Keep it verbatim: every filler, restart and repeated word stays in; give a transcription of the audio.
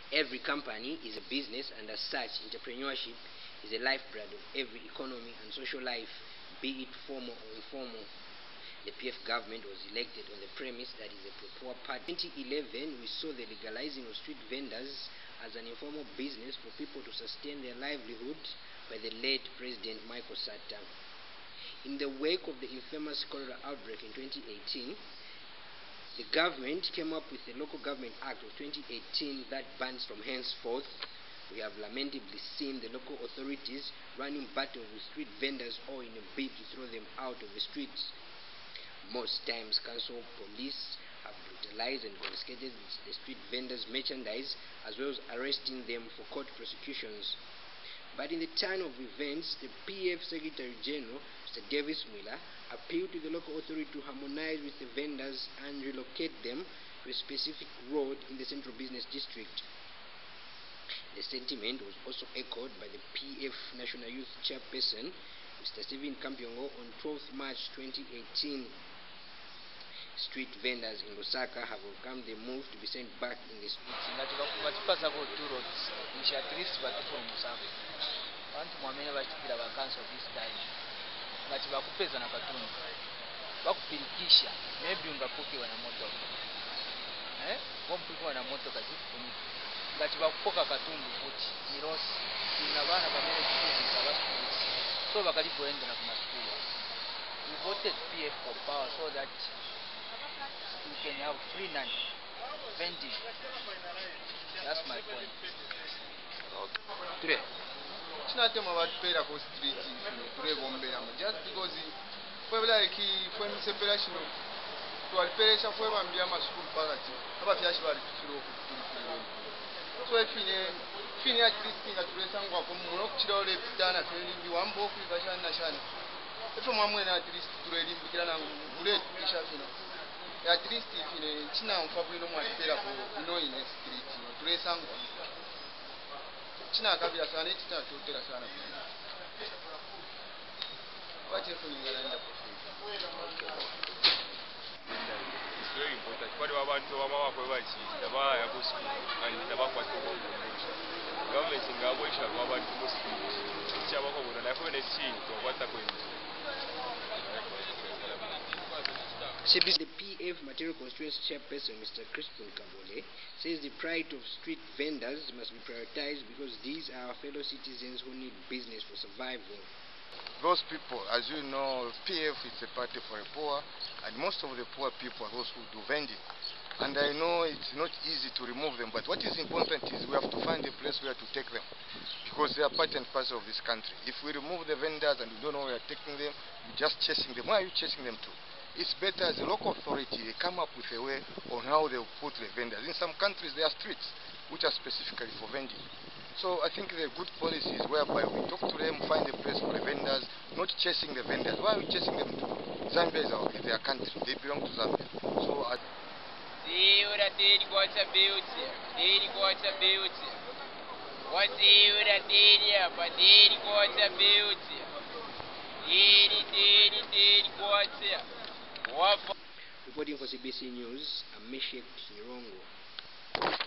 Every company is a business, and as such, entrepreneurship is a lifeblood of every economy and social life, be it formal or informal. The P F government was elected on the premise that is a pro-poor party. In twenty eleven, we saw the legalizing of street vendors as an informal business for people to sustain their livelihood by the late President Michael Sata. In the wake of the infamous cholera outbreak in twenty eighteen, the government came up with the Local Government Act of twenty eighteen that bans from henceforth. We have lamentably seen the local authorities running battle with street vendors all in a bid to throw them out of the streets. Most times, council police have brutalized and confiscated the street vendors' merchandise, as well as arresting them for court prosecutions. But in the turn of events, the P F Secretary General, Mister Davis Miller, appealed to the local authority to harmonize with the vendors and relocate them to a specific road in the Central Business District. The sentiment was also echoed by the P F National Youth Chairperson, Mister Stephen Kampyongo, on twelfth March twenty eighteen. Street vendors in Lusaka have welcomed the move to be sent back in the streets. Ngati bakupeza na katundu bakupirikisha maybe ungapokewa na moto eh wampokewa na moto kazifunika ngati bakupoka katundu kuti mirosi ina bana bamene kufuza abasukuzi so bakalipoenda na kuma school. We voted P F for power so that we can have free land vending. That's my point. Okay. Chinatema batupera ku street turebombeera just because kwebula like fwe msepera kino twaliperesha fwe bambya amasukulu pakati abafyashi bali tusiro okutulipira so efine fine at least nga tulesangwa ko muno okukirawo lepitana twelindi wambo okulika shana shana efwe mwamwena at least tulelimbikira na mule tukisha fino at least fine china mfabulino mwatupera ko ino in street tulesangwa china kabira sana chita tutera sana wache kuningana. It's very important. But abantu bamama kwa bachi daba ya ku school and daba kwa to government ingabo isha kwa abantu ku school chaba ko bona life ne chi to kwata ko The P F Material Constituency Chairperson, Mister Crispin Kabole, says the plight of street vendors must be prioritized because these are our fellow citizens who need business for survival. Those people, as you know, P F is a party for the poor, and most of the poor people are those who do vending. And I know it's not easy to remove them, but what is important is we have to find a place where to take them, because they are part and parcel of this country. If we remove the vendors and we don't know where we are taking them, we're just chasing them. Where are you chasing them to? It's better as a local authority, they come up with a way on how they will put the vendors. In some countries, there are streets which are specifically for vending. So I think the good policy is whereby we talk to them, find a place for the vendors, not chasing the vendors. Why are we chasing them to? Zambia is our, their country. They belong to Zambia. So I Reporting for C B C News, I'm Meshek Nyirongo.